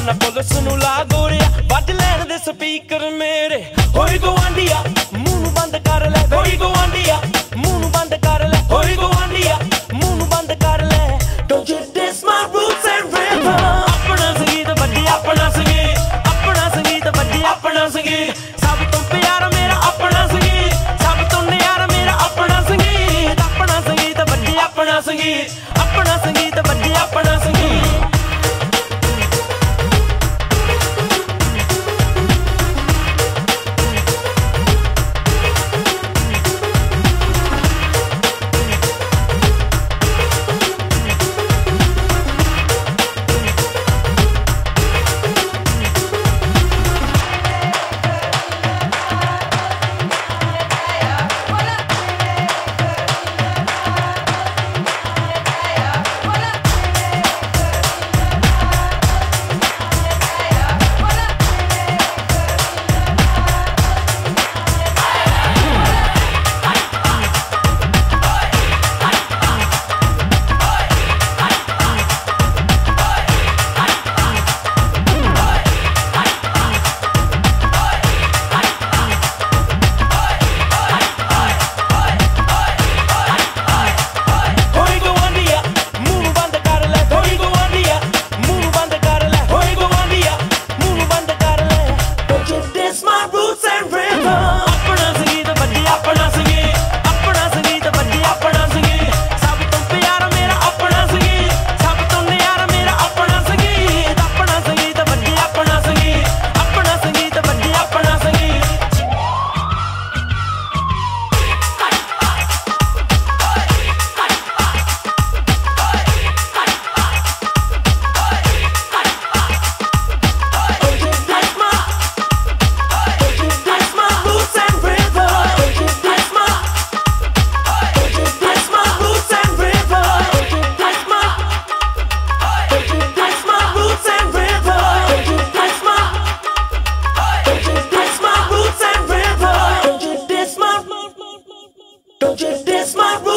ना पुलिस नू ला गोरिया बज लैण दे स्पीकर मेरे होई गवांडिया मुंह नू बंद कर ले होई गवांडिया मुंह नू बंद कर ले होई गवांडिया मुंह नू बंद कर ले Don't you diss my roots and rhythm अपना संगीत बजी अपना संगीत बजी अपना संगीत सब तो प्यारा मेरा अपना संगीत सब तो न्यारा मेरा अपना संगीत बजी अपना संगीत बजी अपना संगीत Don't you diss my roots.